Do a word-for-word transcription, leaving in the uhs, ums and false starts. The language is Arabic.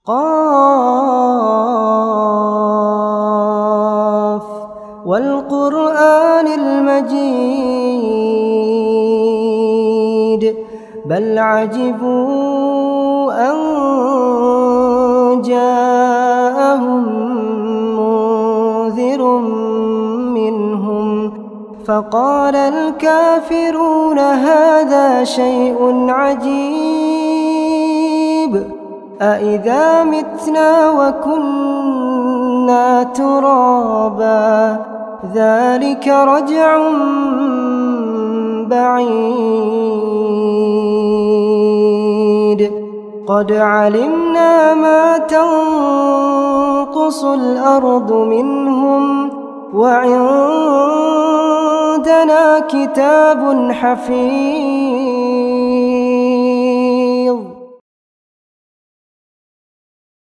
قاف والقرآن المجيد بل عجبوا أن جاءهم منذر منهم فقال الكافرون هذا شيء عجيب أإذا متنا وكنا ترابا ذلك رجع بعيد قد علمنا ما تنقص الأرض منهم وعندنا كتاب حفيظ